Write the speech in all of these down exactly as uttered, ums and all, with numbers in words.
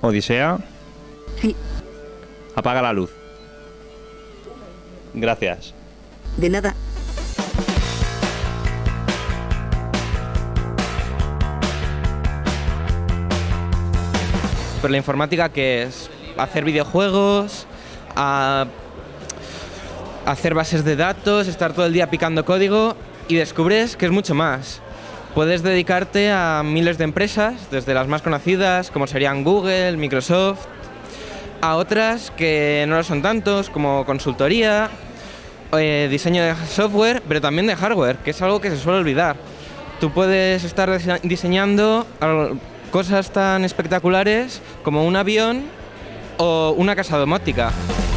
Odisea. Sí. Apaga la luz. Gracias. De nada. Pero la informática, ¿qué es? Hacer videojuegos, a hacer bases de datos, estar todo el día picando código, y descubres que es mucho más. Puedes dedicarte a miles de empresas, desde las más conocidas, como serían Google, Microsoft, a otras que no lo son tantos, como consultoría, eh, diseño de software, pero también de hardware, que es algo que se suele olvidar. Tú puedes estar diseñando cosas tan espectaculares como un avión o una casa domótica.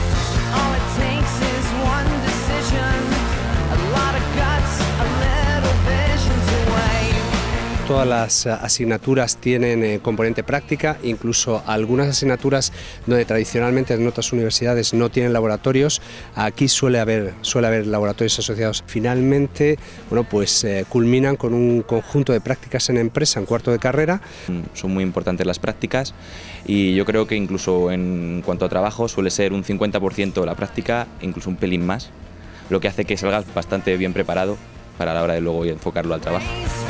Todas las asignaturas tienen eh, componente práctica, incluso algunas asignaturas donde tradicionalmente en otras universidades no tienen laboratorios, aquí suele haber, suele haber laboratorios asociados. Finalmente, bueno, pues eh, culminan con un conjunto de prácticas en empresa en cuarto de carrera. Son muy importantes las prácticas y yo creo que incluso en cuanto a trabajo suele ser un cincuenta por ciento la práctica, incluso un pelín más, lo que hace que salgas bastante bien preparado para la hora de luego enfocarlo al trabajo.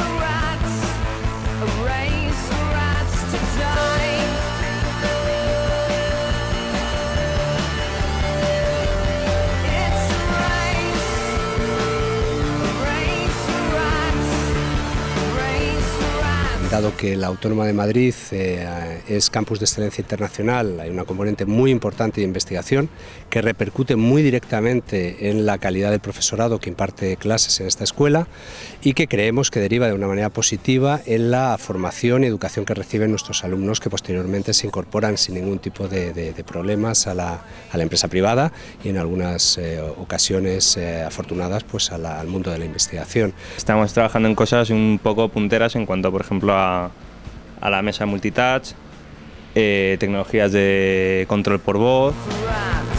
Dado que la Autónoma de Madrid eh, es campus de excelencia internacional, hay una componente muy importante de investigación que repercute muy directamente en la calidad del profesorado que imparte clases en esta escuela y que creemos que deriva de una manera positiva en la formación y educación que reciben nuestros alumnos, que posteriormente se incorporan sin ningún tipo de, de, de problemas a la, a la empresa privada y en algunas eh, ocasiones eh, afortunadas pues a la, al mundo de la investigación. Estamos trabajando en cosas un poco punteras en cuanto, por ejemplo, a a la mesa multitouch, eh, tecnologías de control por voz.